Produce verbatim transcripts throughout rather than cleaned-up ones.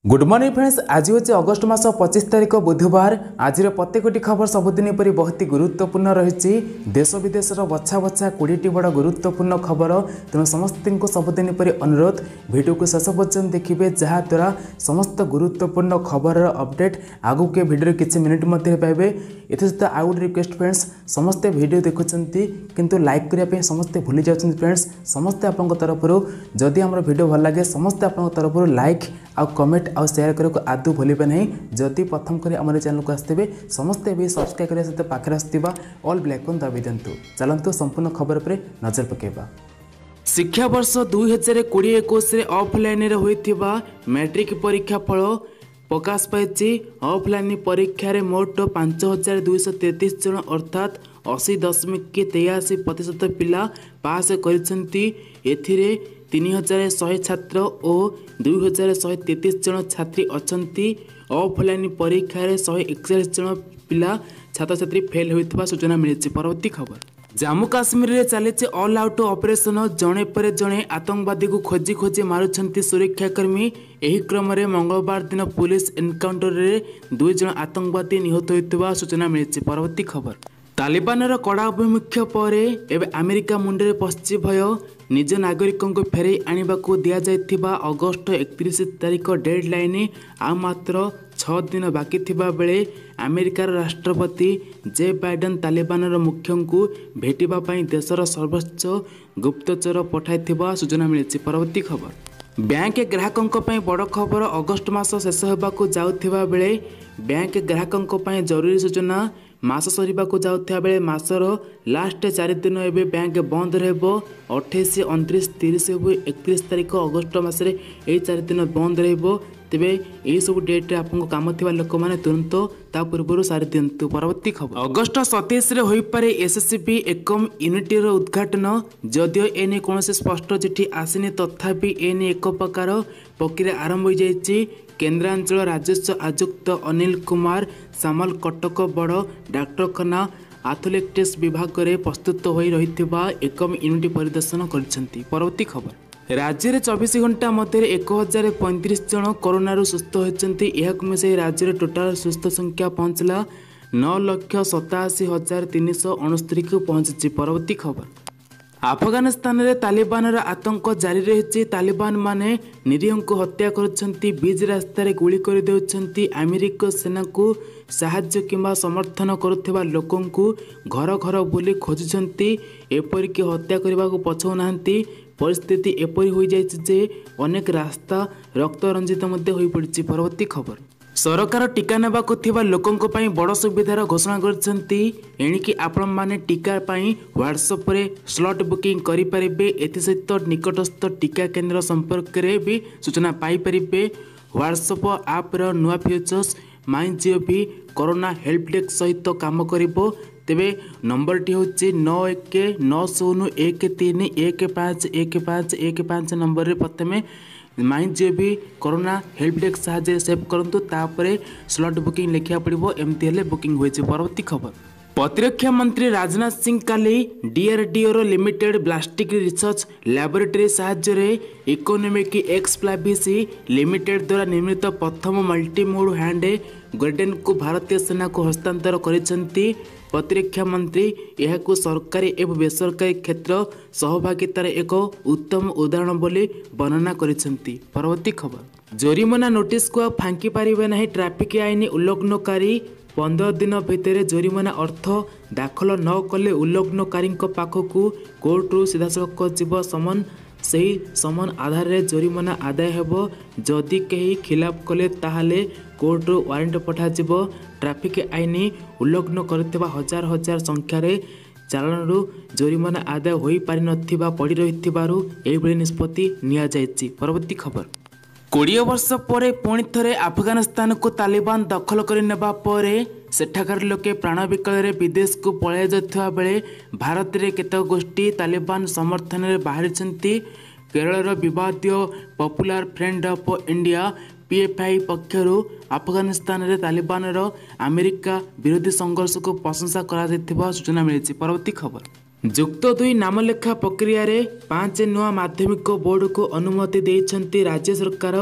Good morning friends. आज हूँ August मास पच्चीस तारिख बुधवार। आज प्रत्येकटी खबर सबुदिन पर बहुत ही गुरुत्वपूर्ण रही। देश विदेशर बछा बछा कोड़े बड़ गुरुत्वपूर्ण खबर। तेणु समस्त को सबुदिन पर अनुरोध वीडियो को शेष पर्यटन देखिए, जहाद्वारा समस्त गुरुत्वपूर्ण खबर अपडेट आगू के वीडियो किसी मिनिट मध्य पाइबे। एसत आउ गोटे रिक्वेस्ट फ्रेंड्स, समस्ते वीडियो देखुंत किंतु लाइक करने समस्ते भूली जाऊँ। फ्रेंड्स समस्ते आप तरफ जदि आम वीडियो भल लगे समस्ते आप तरफ लाइक आउ कमेंट आउ शेयर करने को आदौ भूलें नहीं। जदि प्रथम कर आम चैनल को आसते समस्ते भी सब्सक्राइब करने सहित पाखे आसुवा ऑल ब्लैक बन दाबी दिंतु। चलतु संपूर्ण खबर पर नजर पकेबा। शिक्षा वर्ष दुई हजार कोड़े एकुश ऑफलाइन होता मैट्रिक परीक्षा फल प्रकाश पाई। ऑफलाइन परीक्षा रे मोट पांच हजार दुईश तेतीस जन अर्थात अशी दशमिक तेयासी प्रतिशत पिला पास करछंती। एथिरे तीन हजार शहे छात्र और दुई हजार शहे तेतीस जन छात्री अछंती। ऑफलाइन परीक्षा रे शहे एकचाश जन पिला छात्र छात्री फेल होइतबा सूचना मिली। परवर्ती खबर, जम्मू काश्मीर रे चली ऑल आउट ऑपरेशन। जणे पर जणे आतंकवादी को खोजी खोजी मारुछंती सुरक्षाकर्मी। एही क्रम रे मंगलवार दिन पुलिस एनकाउंटर रे दुई जन आतंकवादी निहत होइतबा सूचना मिली। परवर्ती खबर, तालिबान कड़ा अभिमुख्य पर एवं अमेरिका मुंडे पश्चिम भय। निज नागरिकों को फेरई आने को दि जाइथिबा अगस्ट एकतीस तारिख डेडलाइन आ मात्र छः दिन बाकी थिबा बेले अमेरिकार राष्ट्रपति जे बाइडेन तालिबान मुख्य को भेटिबा पई देशर सर्वोच्च गुप्तचर पठाइथिबा सूचना मिली। परवर्ती खबर, बैंक ग्राहकों पई बड़ खबर। अगस्ट मास शेष होबाकू जाउथिबा बेले बैंक ग्राहकों पई जरूरी सूचना। मास सरीबा को जाउथिबा बेले मासर लास्ट चार दिन एवं बैंक बंद रहबो। अठाईस उनतीस तीस एकतीस तारिख अगस्ट मासरे यही चार दिन बंद रहबो। तेबे यही सब डेट रे आपको काम थिबा लोक माने तुरंत ता पूर्व सारी दिंतु। परवर्ती खबर, अगस्ट सतैश रे होई पारे एसएससीबी एकम यूनिटी रो उद्घाटन। जदियो एने कौन स्पष्ट चिठी आसिनी तथापि एने एक प्रकार प्रक्रिया आरंभ हो जाइछि। केन्द्रांचल राजस्व आयुक्त अनिल कुमार सामल कटक बड़ डाक्तरखाना आथलेटिक्स विभाग में प्रस्तुत हो रही एकम यूनिट परिदर्शन करछंती। परवर्ती खबर, राज्य में चौबीस घंटा मध्य एक हजार पैंतीस जन कोरोना सुस्थ होती। यह मिसाई राज्य में टोटाल सुस्थ संख्या पहुंचला नौ लक्ष सताशी हजार तीन सौ अणस्तरी को पहुंची। परवर्ती खबर, अफगानिस्तान रे तालिबान आतंक जारी रही। तालिबान माने निरीह को हत्या करछंती, बीच रास्तार गुली कर देउछंती। अमेरिका सेना को साहाय्य किंबा समर्थन करुवा लोकों को घर घर बुली खोजुछंती। एपरिक हत्या करने को पछौ नाहंती। परिस्थिति एपरी हो जाइछि जे अनेक रास्ता रक्त रंजित मध्य होई पड़िछि। परवर्ती खबर, सरकार टीका नेबाकु थिबा लोकंको पई बड़ सुविधार घोषणा करछंती। एणिकी आपण माने टीका पई व्हाट्सएप रे स्लॉट बुकिंग करि परिबे। एथि सहित निकटस्थ टीका केंद्र संपर्क रे भी सूचना पाई परिबे। व्हाट्सएप ऐप रो नुआ फीचर्स माई जियो भी कोरोना हेल्प डेस्क सहित काम करिबो। तेबे नंबर टी होची नौ एक नौ शून्य एक तीन एक पाँच एक पाँच एक पाँच नंबर रे प्रथमे माई जियो भी कोरोना हेल्प डेस्क साहाଯ୍य सेव करंतु। तापरे स्लॉट बुकिंग लिखा पड़ो, एमती हेले बुकिंग होइछि। परवर्ती खबर, प्रतिरक्षा मंत्री राजनाथ सिंह काली DRDO limited plastic research laboratory साहाय्य इकोनॉमिक एक्सप्लाविसी लिमिटेड द्वारा निर्मित प्रथम मल्टी मोड हैंड ग्रेनेड को भारतीय सेना को हस्तांतर करिसेंती। प्रतिरक्षा मंत्री यह सरकारी एवं बेसरकारी क्षेत्र सहभागितार एक उत्तम उदाहरण बोली वर्णना करिसेंती। परवर्ती खबर, जोरिमाना नोटिस को फांकी पारिबे नहीं ट्रैफिक आईन उल्लंघनकारी। पंद्रह दिन भितर जोरिमाना अर्थ दाखल न कले उल्लंघनकारी पाखक कोर्टरू सीधासख जीव समन। सही समन आधार रे जोरिमाना आदाय हेबो। जदि कहीं खिलाफ कले ताहाले कोर्टरू वारंट पठाजिबो। ट्रैफिक आईन उल्लंघन करथिबा हजार हजार संख्यार चालाणरू जोरिमाना आदाय होई पारि नथिबा पड़ी रहिथिबारु एभली निष्पत्ति निया जायछि। परवर्ती खबर, कोड़े वर्ष पर पुणी थे अफगानिस्तान को तालिबान दखल कर नेबा परे सेठाकार लोके प्राण विकल विदेश को पलाई जाता बेले भारत में केतक गोष्ठी तालिबान समर्थन में बाहरी। केरल विवादीय popular front of India PFI पक्षर अफगानिस्तान में तालिबान अमेरिका विरोधी संघर्ष को प्रशंसा करा सूचना मिली। परवर्ती खबर, जुक्त दुई नामलेखा प्रक्रिया रे पांच नुआ माध्यमिक बोर्ड को अनुमति देइछंती राज्य सरकार।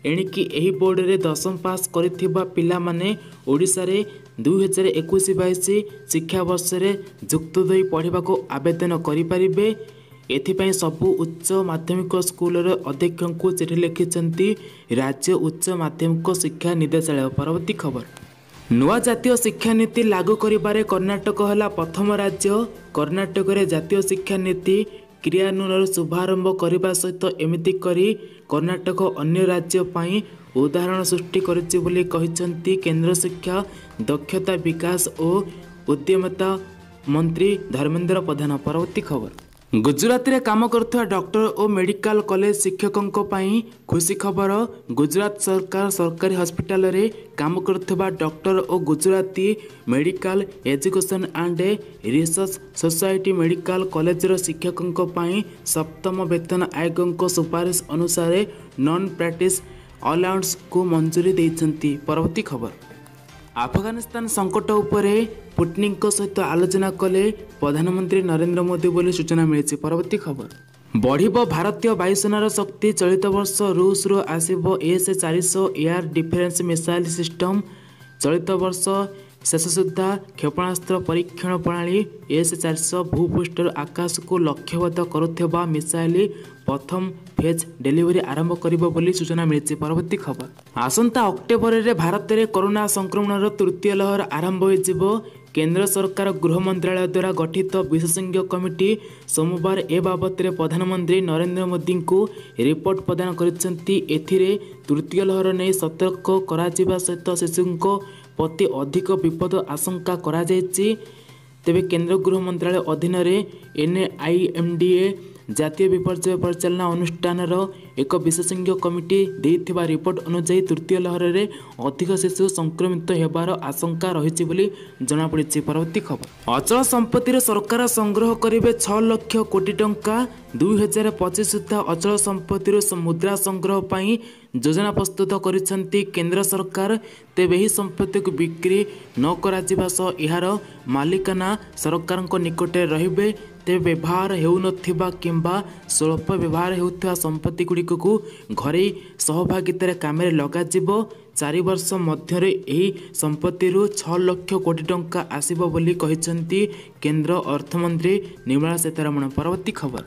एणिकी एही बोर्ड रे दशम पास करिथिबा पिला माने ओडिशा रे दुई हजार इक्कीस बाईस शिक्षा वर्ष रे जुक्त दुई पढ़ा को आवेदन करें। एथिपाई सबु उच्च माध्यमिक स्कूल अध्यक्ष को चिठी लिखिंट राज्य उच्च माध्यमिक शिक्षा निर्देशालय। परवर्ती खबर नुआ जातीय शिक्षा नीति लागू करिबारे कर्नाटक है प्रथम राज्य। कर्नाटक रे जातीय शिक्षा नीति क्रियान्वयन शुभारंभ करने सहित एमिति करी कर्नाटक अन्य राज्य पाई उदाहरण सृष्टि करिछि बोली कहिसंती केंद्र शिक्षा दक्षता विकास और उद्यमता मंत्री धर्मेंद्र प्रधान। परवर्ती खबर गुजरात रे काम करथुवा डॉक्टर और मेडिकल कॉलेज शिक्षकों पाई खुशी खबर। गुजरात सरकार सरकारी हॉस्पिटल रे काम करथुवा डॉक्टर और Gujarati medical education and research society medical college रो शिक्षकों पाई सप्तम वेतन आयोग को सुपारिश अनुसार नॉन प्रैक्टिस अलाउंस को मंजूरी देइछंती। परवर्ती खबर अफगानिस्तान संकट उपरे पुटिन सहित आलोचना कले प्रधानमंत्री नरेंद्र मोदी बोली सूचना मिली। परवर्ती खबर बढ़िब भारतीय वायुसेनार शक्ति चलित वर्ष रूस रो आसिब एस चार सौ एयर डिफेन्स मिसाइल सिस्टम। चलित वर्ष शेष सुधा क्षेपणास्त्र परीक्षण प्रणाली एस चार सौ भूपृष्ठ आकाश को लक्ष्यबद्ध करुवा मिसाइल प्रथम फेज डेलीवरी आरंभ करिबो बोली सूचना मिली। परवर्ती खबर आसंता अक्टोबर रे भारत में कोरोना संक्रमण तृतीय लहर आरंभ हो। केंद्र सरकार गृह मंत्रालय द्वारा गठित विशेषज्ञ कमिटी सोमवार ए बाबत प्रधानमंत्री नरेंद्र मोदी को रिपोर्ट प्रदान करिसेंती। एथिरे तृतीय लहर नहीं सतर्क कराजिबा सहित शिशुओं प्रति अधिक विपद आशंका करा जायछि। तेबे केंद्र गृह मंत्रालय अधीन N I M D A जातीय विपर्यय परिचालना अनुष्ठान एक विशेषज्ञ कमिटी देइथिबा रिपोर्ट अनुसार तृतीय लहर में अधिक शिशु संक्रमित होबार आशंका रही बोली जना पड़ी। परवर्ती खबर अचल संपत्ति सरकार संग्रह करेंगे छह लाख कोटी टंका। दुई हजार पच्चीस सुधा अचल संपत्ति मुद्रा संग्रह पर योजना प्रस्तुत करिसेंती केंद्र सरकार। तेबे ही संपत्ति को बिक्री न करा सह यार मालिकाना सरकार निकटे रहिबे। तेज व्यवहार होउनथिबा किंबा स्वल्प व्यवहार होउथिबा संपत्ति गुड़िक को घरे सहभागितार काम लग चार वर्ष मध्य यही संपत्ति छह लाख कोटी टंका आसिबो बोली कहिसेंती केंद्र अर्थमंत्री निर्मला सीतारमण। परवर्ती खबर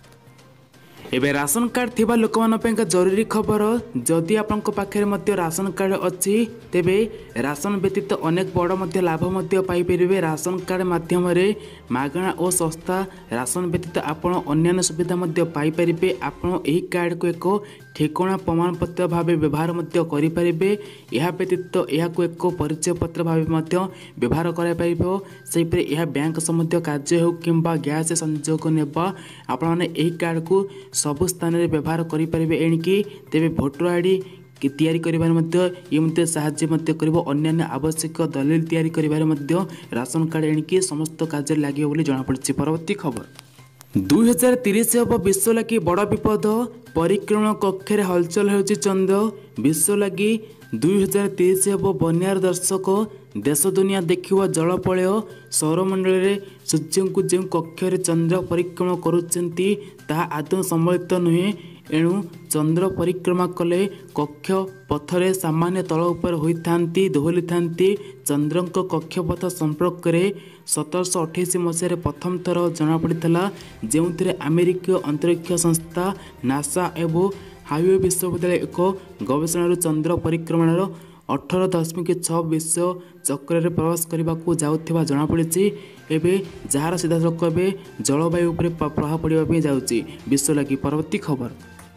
एबे राशन कार्ड थिबा लोकमान पेंका जरूरी खबर। जदि आपनक पाखरे मध्य राशन कार्ड अच्छी तेबे राशन व्यतीत अनेक बड़ मध्य लाभ मध्य पाई परिबे। राशन कार्ड माध्यम रे मागणा और सस्ता राशन व्यतीत आपण अन्य सुविधा मध्य पाई परिबे। आपण एही कार्ड को एक ठिकाना प्रमाणपत्र भाव व्यवहार मध्य करि परिबे। यह व्यतीत यह एक परिचय पत्र भाव मध्य व्यवहार करा परिबो। सेहि परे यह बैंक सम्बन्धी कार्य हो किंबा गैस संयोग नेबा आपण माने एही कार्ड को सबु स्थान में व्यवहार करें। एणिकी तेरे भोटर आईडी कि तैयारी करिबार मध्य ये मध्य साहाय्य मध्य करिबो। अन्य आवश्यक दलिल तैयारी करिबार मध्य राशन कार्ड एणिकी समस्त कार्य लागियो बोली जଣା पड़छि। परवर्ती खबर दुई हजार तीस हम विश्व लगी बड़ विपद। परिक्रमण कक्ष हलचल होछि चंद्र। विश्व लगी दुई हजार तीस हम बन्यार दर्शक। देश दुनिया देखिवा जलप्रलय। सौरमंडल रे सूर्य को जो कक्ष चंद्र परिक्रमण करुचंती ताहा आदौ सम्मिलित नुहे। एणु चंद्र परिक्रमा कले कक्ष पथरे सामान्य तल उपर होइथांती दोहली थांती। चंद्रक कक्षपथ संपर्क में सतरश अठाईस मसीह प्रथम थर जना पड़ा जो अमेरिकीय अंतरिक्ष संस्था नासा एवं हाईवे विश्वविद्यालय एक गवेषणा चंद्र परिक्रमण अठर दशमिक छः विश्व चक्र प्रवास करने को जाऊा जमापड़ी। एवं जार सीधासख एवं जलवायु प्रभाव पड़ा जाऊँगी विश्व लगी। परवर्ती खबर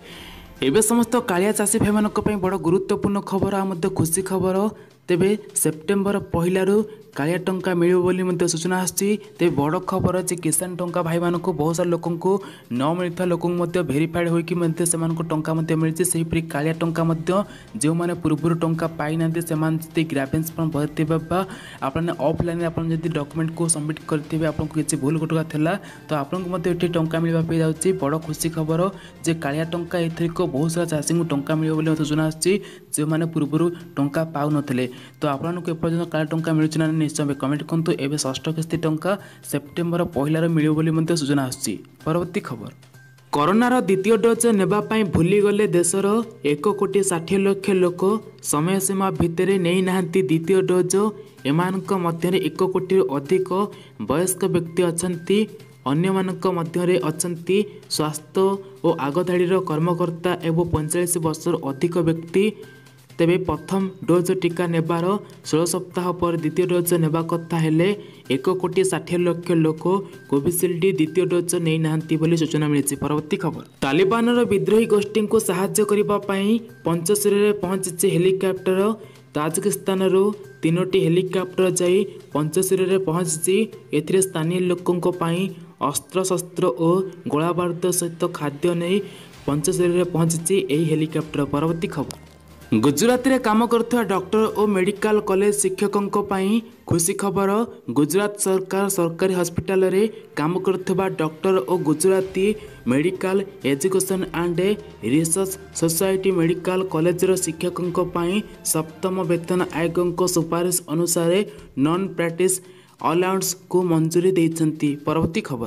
एवं समस्त कालिया चाषी भाई मान बड़ गुरुत्वपूर्ण खबर आ खुशी खबर। तेबे सेप्टेम्बर पहलू कालिया टंका मिलियो बोली सूचना आसी। तेज बड़ खबर जे किसान टंका भाई मान बहुत सारा लोक न मिलता लोक भेरीफाइड होकर टंका मिली। से हिपरी कालिया टंका जो मैंने पूर्व टंका पाई ना से ग्राभेन्स फॉर्म भरते आपने ऑफलाइन आप डॉक्यूमेंट को सबमिट करेंगे आपको किसी भूल घटुआ था तो आपको ये टंका मिलवाई जाऊँगी। बड़ खुशी खबर जे कालिया टंका एथरिक बहुत सारा चाषी को टंका मिले सूचना आसी जो मैंने पूर्व टंका पाऊन। तो आपको एपर्यंत कालिया टंका मिलूँ ना निश्चय कमेंट करूँ। एवं षष्ठ किस्ती टंका सेप्टेम्बर पहलार मिलियो बोली सूचना आसी। परवर्ती खबर କରୋନାର ଦ୍ୱିତୀୟ ଡୋଜ୍ ନେବା ପାଇଁ ଭୁଲିଗଲେ ଦେଶର ଏକ କୋଟି ଷାଠିଏ ଲକ୍ଷ ଲୋକ ସମୟ ସୀମା ଭିତରେ ନେଇନାହାନ୍ତି ଦ୍ୱିତୀୟ ଡୋଜ୍। ଏମାନଙ୍କ ମଧ୍ୟରେ ଏକ କୋଟିରୁ ଅଧିକ ବୟସ୍କ ବ୍ୟକ୍ତି ଅଛନ୍ତି। ଅନ୍ୟମାନଙ୍କ ମଧ୍ୟରେ ଅଛନ୍ତି ସ୍ୱାସ୍ଥ୍ୟ ଓ ଆଗଧାଡ଼ିର କର୍ମକର୍ତ୍ତା ଏବଂ ପଇଁଚାଳିଶ ବର୍ଷରୁ ଅଧିକ ବ୍ୟକ୍ତି। ତେବେ ପ୍ରଥମ ଡୋଜ୍ ଟିକା ନେବାର ଷୋହଳ ସପ୍ତାହ ପରେ ଦ୍ୱିତୀୟ ଡୋଜ୍ ନେବା କଥା ହେଲେ ଏକ କୋଟି ଷାଠିଏ ଲକ୍ଷ ଲୋକ କୋଭିସିଲ୍ଡ ଦ୍ୱିତୀୟ ଡୋଜ୍ ନେଇନାହାନ୍ତି ବୋଲି ସୂଚନା ମିଳିଛି। ପରବର୍ତ୍ତୀ ଖବର, ତାଲିବାନର ବିଦ୍ରୋହୀ ଗୋଷ୍ଠୀଙ୍କୁ ସାହାଯ୍ୟ କରିବା ପାଇଁ ପଞ୍ଚଶୀରରେ ପହଞ୍ଚିଛି ହେଲିକପ୍ଟର। ତାଜିକିସ୍ତାନରୁ ତିନୋଟି ହେଲିକପ୍ଟର ଯାଇ ପଞ୍ଚଶୀରରେ ପହଞ୍ଚିଛି। ଏଥିରେ ସ୍ଥାନୀୟ ଲୋକଙ୍କ ପାଇଁ ଅସ୍ତ୍ରଶସ୍ତ୍ର ଓ ଗୋଳାବାରୁଦ ସହିତ ଖାଦ୍ୟ ନେଇ ପଞ୍ଚଶୀରରେ ପହଞ୍ଚିଛି ଏହି ହେଲିକପ୍ଟର। ପରବର୍ତ୍ତୀ ଖବର, ଗୁଜରାତରେ କାମ କରୁଥିବା ଡକ୍ଟର ଓ ମେଡିକାଲ କଲେଜ ଶିକ୍ଷକଙ୍କ ପାଇଁ ଖୁସି ଖବର। ଗୁଜରାତ ସରକାର ସରକାରୀ ହସ୍ପିଟାଲରେ କାମ କରୁଥିବା ଡକ୍ଟର ଓ Gujarati medical education and research society medical କଲେଜର ଶିକ୍ଷକଙ୍କ ପାଇଁ ସପ୍ତମ ବେତନ ଆୟୋଗଙ୍କ ସୁପାରିଶ ଅନୁସାରେ ନନ୍ ପ୍ରାକ୍ଟିସ୍ ଆଲାଉନ୍ସକୁ ମଞ୍ଜୁରୀ ଦେଇଛନ୍ତି। ପରବର୍ତ୍ତୀ ଖବର,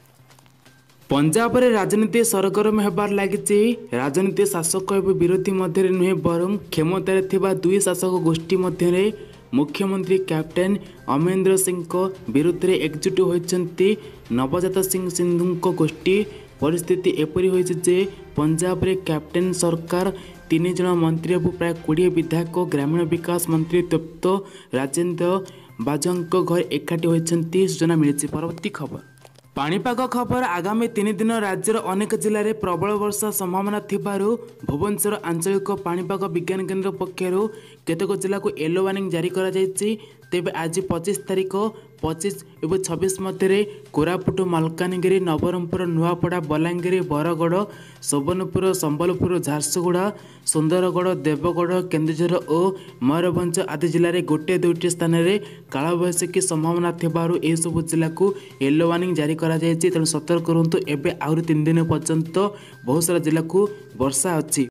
ପଞ୍ଜାବରେ ରାଜନୀତି ସରଗରମ ହେବାର ଲାଗିଛି। ରାଜନୀତି ଶାସକ ଏବଂ ବିରୋଧୀ ମଧ୍ୟରେ ନୁହେଁ ବରଂ କ୍ଷମତାରେ ଥିବା ଦୁଇ ଶାସକ ଗୋଷ୍ଠୀ ମଧ୍ୟରେ ମୁଖ୍ୟମନ୍ତ୍ରୀ କ୍ୟାପ୍ଟେନ୍ ଅମରିନ୍ଦର ସିଂଙ୍କ ବିରୁଦ୍ଧରେ ଏକଜୁଟ ହୋଇଛନ୍ତି ନବଜାତ ସିଂ ସିଦ୍ଧୁଙ୍କ ଗୋଷ୍ଠୀ। ପରିସ୍ଥିତି ଏପରି ହୋଇଛି ଯେ ପଞ୍ଜାବରେ କ୍ୟାପ୍ଟେନ୍ ସରକାର ତିନି ଜଣ ମନ୍ତ୍ରୀ ଏବଂ ପ୍ରାୟ କୋଡ଼ିଏ ବିଧାୟକ ଗ୍ରାମୀଣ ବିକାଶ ମନ୍ତ୍ରୀ ତପ୍ତ ରାଜେନ୍ଦ୍ର ବାଜାଙ୍କ ଘରେ ଏକାଠି ହୋଇଛନ୍ତି ସୂଚନା ମିଳିଛି। ପରବର୍ତ୍ତୀ ଖବର, ପାଣିପାଗ ଖବର, ଆଗାମୀ ତିନି ଦିନ ରାଜ୍ୟର ଅନେକ ଜିଲ୍ଲାରେ ପ୍ରବଳ ବର୍ଷା ସମ୍ଭାବନା ଥିବାରୁ ଭୁବନେଶ୍ୱର ଆଞ୍ଚଳିକ ପାଣିପାଗ ବିଜ୍ଞାନ କେନ୍ଦ୍ର ପକ୍ଷରୁ କେତେକ ଜିଲ୍ଲାକୁ ୟେଲୋ ୱାର୍ଣ୍ଣିଂ ଜାରି କରାଯାଇଛି। ତେବେ ଆଜି ପଚିଶ ତାରିଖ ପଚିଶ ଏବଂ ଛବିଶ ମଧ୍ୟରେ କୋରାପୁଟ, ମାଲକାନଗିରି, ନବରଙ୍ଗପୁର, ନୂଆପଡ଼ା, ବଲାଙ୍ଗୀର, ବରଗଡ଼, ସୁବର୍ଣ୍ଣପୁର, ସମ୍ବଲପୁର, ଝାରସୁଗୁଡ଼ା, ସୁନ୍ଦରଗଡ଼, ଦେବଗଡ଼, କେନ୍ଦୁଝର ଓ ମୟୂରଭଞ୍ଜ ଆଦି ଜିଲ୍ଲାରେ ଗୋଟିଏ ଦୁଇଟି ସ୍ଥାନରେ କାଳବୈଶାଖୀ ସମ୍ଭାବନା ଥିବାରୁ ଏହିସବୁ ଜିଲ୍ଲାକୁ ୟେଲୋ ୱାର୍ଣ୍ଣିଂ ଜାରି କରାଯାଇଛି। ତେଣୁ ସତର୍କ ରୁହନ୍ତୁ। ଏବେ ଆହୁରି ତିନି ଦିନ ପର୍ଯ୍ୟନ୍ତ ବହୁତ ସାରା ଜିଲ୍ଲାକୁ ବର୍ଷା ଅଛି।